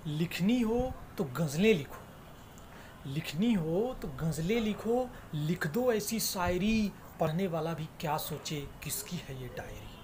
लिखनी हो तो गज़लें लिखो, लिखनी हो तो गज़लें लिखो, लिख दो ऐसी शायरी, पढ़ने वाला भी क्या सोचे किसकी है ये डायरी।